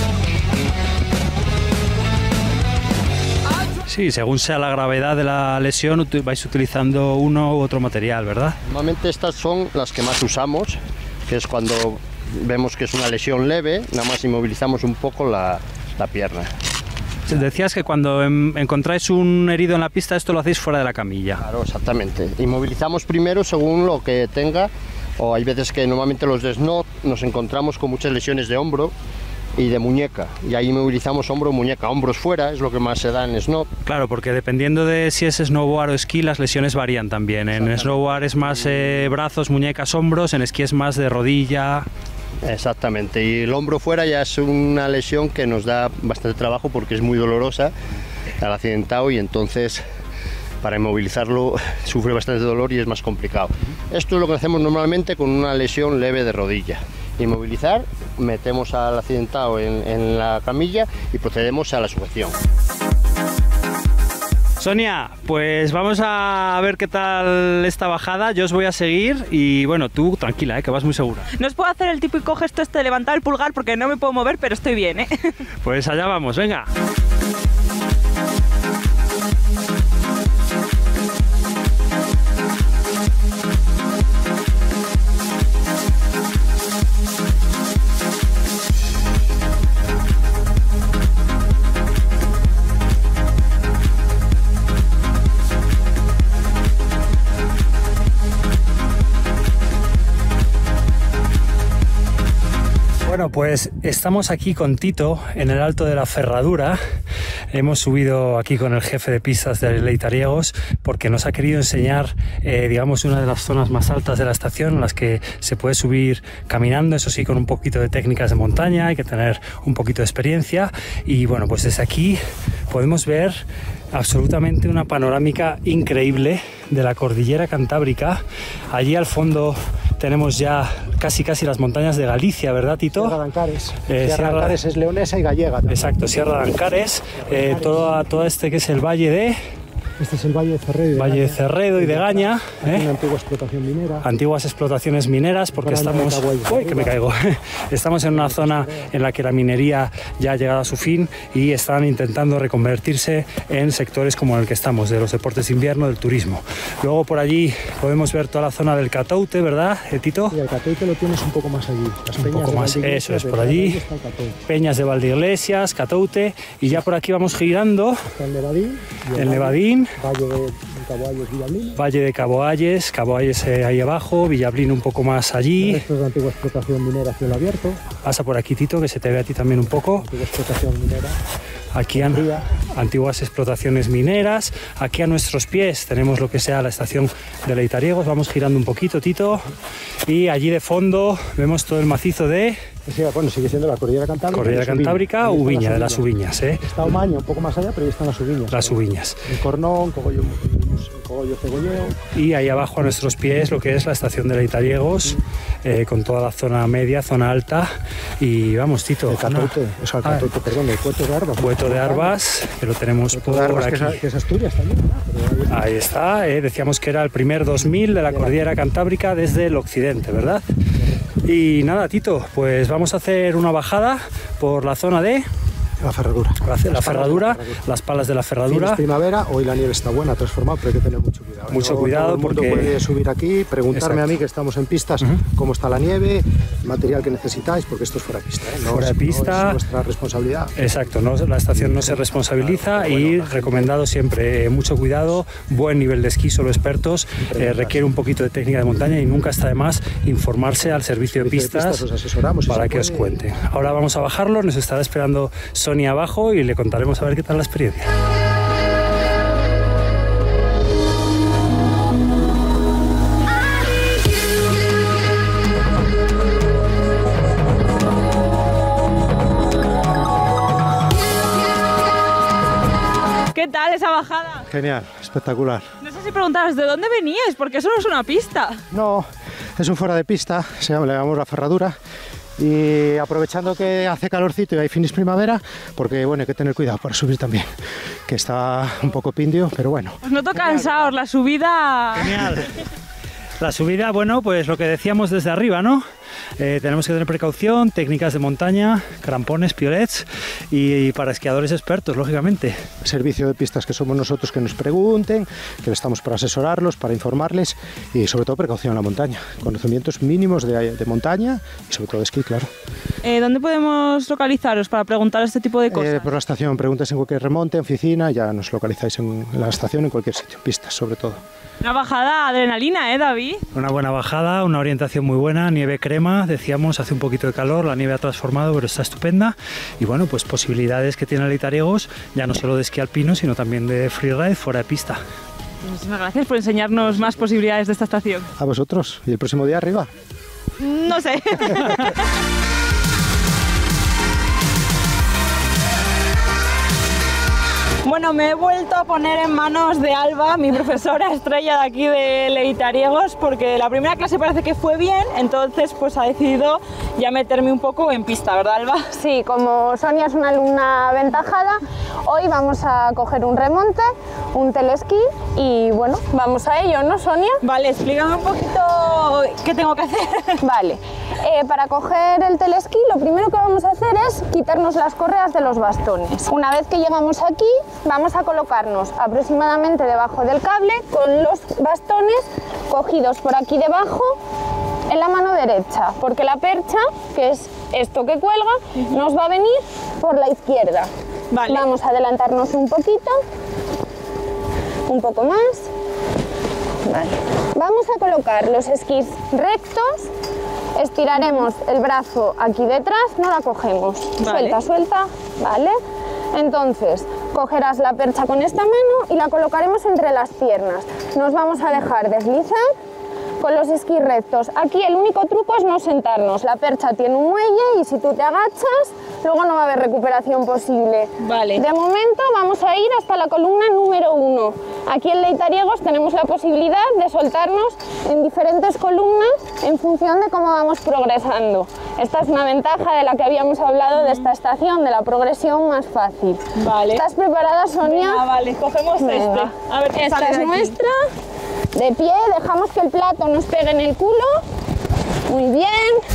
Sí, según sea la gravedad de la lesión, vais utilizando uno u otro material, ¿verdad? Normalmente estas son las que más usamos, que es cuando vemos que es una lesión leve, nada más inmovilizamos un poco la pierna. Decías que cuando encontráis un herido en la pista, esto lo hacéis fuera de la camilla. Claro, exactamente. Inmovilizamos primero según lo que tenga, o hay veces que normalmente los de SNOT nos encontramos con muchas lesiones de hombro y de muñeca, y ahí movilizamos hombro, muñeca, hombros fuera, es lo que más se da en SNOT. Claro, porque dependiendo de si es snowboard o esquí, las lesiones varían también. En snowboard es más brazos, muñecas, hombros, en esquí es más de rodilla. Exactamente, y el hombro fuera ya es una lesión que nos da bastante trabajo porque es muy dolorosa al accidentado, y entonces para inmovilizarlo sufre bastante dolor y es más complicado. Esto es lo que hacemos normalmente con una lesión leve de rodilla. Inmovilizar, metemos al accidentado en la camilla y procedemos a la sujeción. Sonia, pues vamos a ver qué tal esta bajada. Yo os voy a seguir y bueno, tú tranquila, que vas muy segura. No os puedo hacer el típico gesto este de levantar el pulgar porque no me puedo mover, pero estoy bien, ¿eh? Pues allá vamos, venga. Bueno, pues estamos aquí con Tito en el Alto de la Ferradura. Hemos subido aquí con el jefe de pistas de Leitariegos porque nos ha querido enseñar, digamos, una de las zonas más altas de la estación, en las que se puede subir caminando, eso sí, con un poquito de técnicas de montaña, hay que tener un poquito de experiencia. Y bueno, pues desde aquí podemos ver absolutamente una panorámica increíble de la cordillera cantábrica. Allí al fondo tenemos ya casi las montañas de Galicia, ¿verdad, Tito? Sierra de Ancares. Sierra de Ancares es leonesa y gallega también. Exacto, Sierra de Ancares. Todo este que es el valle de... Este es el Valle de Cerredo. Valle de Cerredo y de Gaña. Una antigua explotación minera. Antiguas explotaciones mineras, porque estamos... ¡Uy, que me caigo! Estamos en una zona en la que la minería ya ha llegado a su fin y están intentando reconvertirse en sectores como el que estamos, de los deportes de invierno, del turismo. Luego por allí podemos ver toda la zona del Catoute, ¿verdad, Tito? Y el Catoute lo tienes un poco más allí. Las un poco más, eso es, por allí. Peñas de Valdeiglesias, Catoute, y ya por aquí vamos girando. Está el Nevadín. El Nevadín. Valle de Caboalles, Caboalles ahí abajo, Villablín un poco más allí. Esto es la antigua explotación minera a cielo abierto. Pasa por aquí, Tito, que se te ve a ti también un poco. Antigua explotación minera. Aquí antiguas explotaciones mineras. Aquí a nuestros pies tenemos lo que sea la estación de Leitariegos. Vamos girando un poquito, Tito. Y allí de fondo vemos todo el macizo de... Sí, bueno, sigue siendo la Cordillera Cantábrica. Cordillera Cantábrica, Ubiña, de las Ubiñas, ¿eh? Está Omaña, un poco más allá, pero ahí están las Ubiñas. Las Ubiñas. El Cornón, Cogollo, Cogollo, Cebolleo. Y ahí abajo a nuestros pies lo que es la estación de Leitariegos, con toda la zona media, zona alta. Y vamos, Tito. El Catoite, perdón, el Cueto de Arbas. Cueto de Arbas, que lo tenemos por aquí. Que es Asturias también, ¿no? Ahí está, decíamos que era el primer 2000 de la cordillera cantábrica desde el occidente, ¿verdad? Y nada, Tito, pues vamos a hacer una bajada por la zona de... La ferradura. La ferradura, las palas de la ferradura. Es primavera, hoy la nieve está buena, transformada, pero hay que tener mucho cuidado. Mucho cuidado todo el mundo porque... puede subir aquí, preguntarme Exacto. a mí que estamos en pistas, cómo está la nieve, material que necesitáis, porque esto es fuera de pista. No fuera de pista. No es nuestra responsabilidad. Exacto, no, la estación no se responsabiliza y recomendado siempre mucho cuidado, buen nivel de esquí, solo expertos, requiere un poquito de técnica de montaña y nunca está de más informarse al servicio de pistas os asesoramos para que os cuente. Ahora vamos a bajarlo, nos estará esperando Sonia abajo y le contaremos a ver qué tal la experiencia. ¿Qué tal esa bajada? Genial, espectacular. No sé si preguntaros de dónde veníais, porque eso no es una pista. No, es un fuera de pista, le llamamos la ferradura. Y aprovechando que hace calorcito y hay finis primavera, porque bueno, hay que tener cuidado para subir también, que está un poco pindio, pero bueno. Os noto cansados, la subida... Genial. La subida, bueno, pues lo que decíamos desde arriba, ¿no? Tenemos que tener precaución, técnicas de montaña, crampones, piolets y para esquiadores expertos, lógicamente. Servicio de pistas que somos nosotros que nos pregunten, que estamos para asesorarlos, para informarles y sobre todo precaución en la montaña, conocimientos mínimos de montaña y sobre todo de esquí, claro. ¿Dónde podemos localizaros para preguntar este tipo de cosas? Por la estación, preguntas en cualquier remonte, oficina, ya nos localizáis en la estación, en cualquier sitio, pistas sobre todo. Una bajada adrenalina, David? Una buena bajada, una orientación muy buena, nieve crema, decíamos, hace un poquito de calor, la nieve ha transformado, pero está estupenda. Y bueno, pues posibilidades que tiene Leitariegos, ya no solo de esquí alpino, sino también de freeride fuera de pista. Muchísimas gracias por enseñarnos más posibilidades de esta estación. A vosotros, y el próximo día arriba. No sé. Bueno, me he vuelto a poner en manos de Alba, mi profesora estrella de aquí de Leitariegos, porque la primera clase parece que fue bien, entonces pues ha decidido ya meterme un poco en pista, ¿verdad, Alba? Sí, como Sonia es una alumna aventajada, hoy vamos a coger un remonte, un telesquí y bueno, vamos a ello, ¿no, Sonia? Vale, explícame un poquito qué tengo que hacer. Vale, para coger el telesquí lo primero que vamos a hacer es quitarnos las correas de los bastones. Una vez que llegamos aquí, vamos a colocarnos aproximadamente debajo del cable con los bastones cogidos por aquí debajo en la mano derecha, porque la percha, que es esto que cuelga, nos va a venir por la izquierda. Vale. Vamos a adelantarnos un poquito, un poco más. Vale. Vamos a colocar los esquís rectos, estiraremos el brazo aquí detrás, no la cogemos. Vale. Suelta, suelta, ¿vale? Entonces, cogerás la percha con esta mano y la colocaremos entre las piernas. Nos vamos a dejar deslizar con los esquís rectos. Aquí el único truco es no sentarnos. La percha tiene un muelle y si tú te agachas, luego no va a haber recuperación posible. Vale. De momento vamos a ir hasta la columna número 1. Aquí en Leitariegos tenemos la posibilidad de soltarnos en diferentes columnas en función de cómo vamos progresando. Esta es una ventaja de la que habíamos hablado de esta estación, de la progresión más fácil. Vale. ¿Estás preparada, Sonia? Venga, vale, cogemos este. A ver qué sale de aquí. Esta es nuestra. De pie, dejamos que el plato nos pegue en el culo. Muy bien.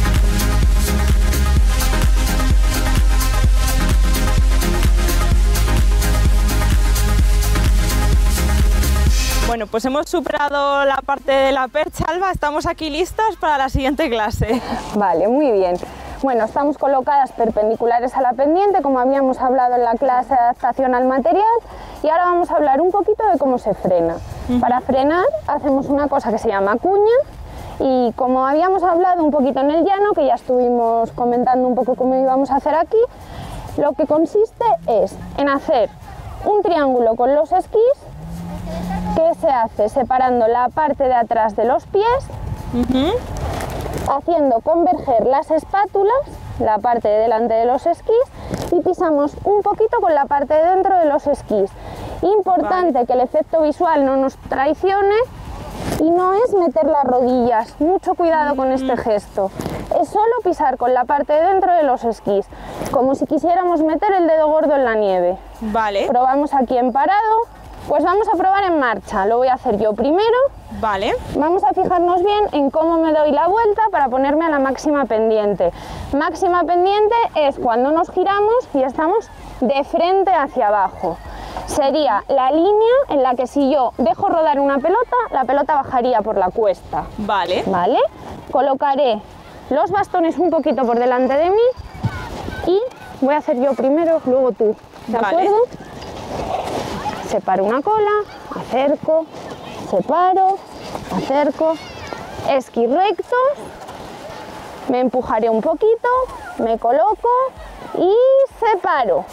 Bueno, pues hemos superado la parte de la percha, Alba, estamos aquí listas para la siguiente clase. Vale, muy bien. Bueno, estamos colocadas perpendiculares a la pendiente, como habíamos hablado en la clase de adaptación al material, y ahora vamos a hablar un poquito de cómo se frena. Para frenar hacemos una cosa que se llama cuña, y como habíamos hablado un poquito en el llano, que ya estuvimos comentando un poco cómo íbamos a hacer aquí, lo que consiste es en hacer un triángulo con los esquís, que se hace separando la parte de atrás de los pies, haciendo converger las espátulas, la parte de delante de los esquís, y pisamos un poquito con la parte de dentro de los esquís. Importante que el efecto visual no nos traicione y no es meter las rodillas, mucho cuidado con este gesto. Es solo pisar con la parte de dentro de los esquís, como si quisiéramos meter el dedo gordo en la nieve. Vale. Probamos aquí en parado, pues vamos a probar en marcha. Lo voy a hacer yo primero. Vale. Vamos a fijarnos bien en cómo me doy la vuelta para ponerme a la máxima pendiente. Máxima pendiente es cuando nos giramos y estamos de frente hacia abajo. Sería la línea en la que si yo dejo rodar una pelota, la pelota bajaría por la cuesta. Vale. Vale. Colocaré los bastones un poquito por delante de mí y voy a hacer yo primero, luego tú. ¿De acuerdo? Separo una cola, acerco, separo, acerco, esquí rectos, me empujaré un poquito, me coloco y separo.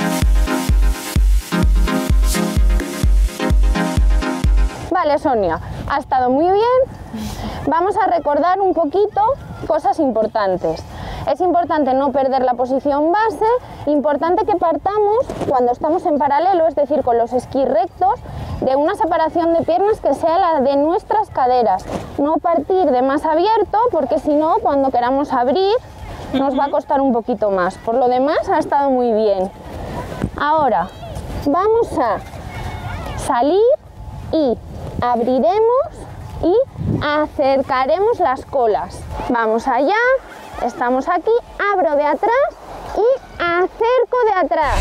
Vale, Sonia, ha estado muy bien. Vamos a recordar un poquito cosas importantes. Es importante no perder la posición base, importante que partamos cuando estamos en paralelo, es decir, con los esquís rectos, de una separación de piernas que sea la de nuestras caderas. No partir de más abierto, porque si no, cuando queramos abrir, nos va a costar un poquito más. Por lo demás, ha estado muy bien. Ahora, vamos a salir y abriremos y acercaremos las colas. Vamos allá, estamos aquí, abro de atrás y acerco de atrás.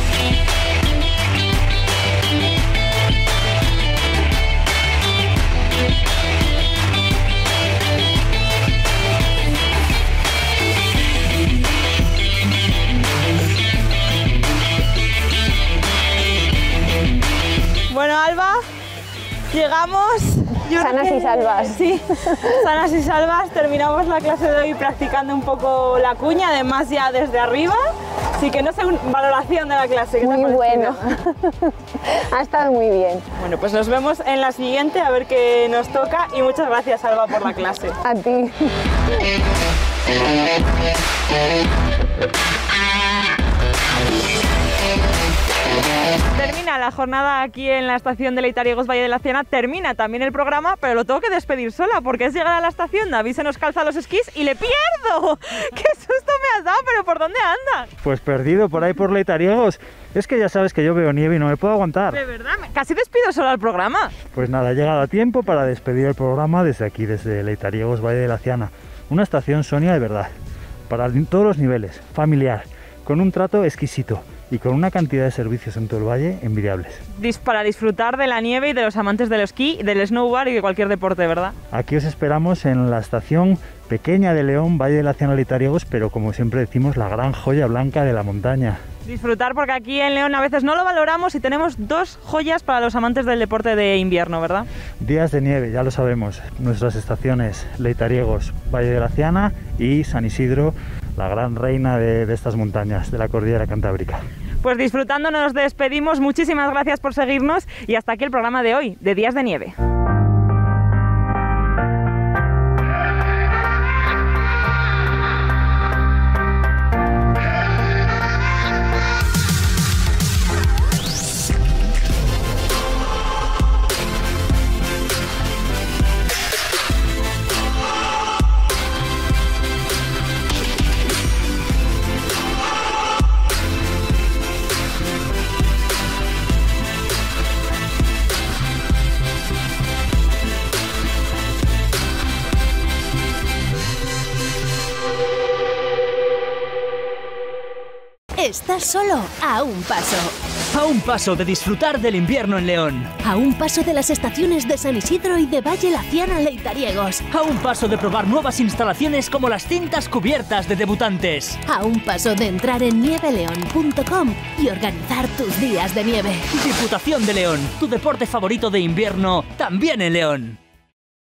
Bueno, Alba, llegamos. Sanas y salvas. Sí, sanas y salvas. Terminamos la clase de hoy practicando un poco la cuña, además ya desde arriba. Así que no sé, valoración de la clase. ¿Qué muy bueno. Ha estado muy bien. Bueno, pues nos vemos en la siguiente a ver qué nos toca y muchas gracias, Alba, por la clase. A ti. Termina la jornada aquí en la estación de Leitariegos Valle de la Ciana, termina también el programa, pero lo tengo que despedir sola porque es llegar a la estación, David se nos calza los esquís y le pierdo. ¡Qué susto me has dado! ¿Pero por dónde andas? Pues perdido por ahí por Leitariegos. Es que ya sabes que yo veo nieve y no me puedo aguantar. De verdad, casi despido sola el programa. Pues nada, ha llegado a tiempo para despedir el programa desde aquí, desde Leitariegos Valle de la Ciana. Una estación, Sonia, de verdad, para todos los niveles, familiar, con un trato exquisito y con una cantidad de servicios en todo el valle envidiables. Para disfrutar de la nieve y de los amantes del esquí, del snowboard y de cualquier deporte, ¿verdad? Aquí os esperamos en la estación pequeña de León, Valle de la Ciana Leitariegos, pero como siempre decimos, la gran joya blanca de la montaña. Disfrutar porque aquí en León a veces no lo valoramos y tenemos dos joyas para los amantes del deporte de invierno, ¿verdad? Días de nieve, ya lo sabemos, nuestras estaciones Leitariegos, Valle de la Ciana y San Isidro, la gran reina de estas montañas, de la cordillera cantábrica. Pues disfrutando nos despedimos, muchísimas gracias por seguirnos y hasta aquí el programa de hoy, de Días de Nieve. Estás solo a un paso. A un paso de disfrutar del invierno en León. A un paso de las estaciones de San Isidro y de Valle la Ciana Leitariegos. A un paso de probar nuevas instalaciones como las cintas cubiertas de debutantes. A un paso de entrar en nieveleon.com y organizar tus días de nieve. Diputación de León, tu deporte favorito de invierno, también en León.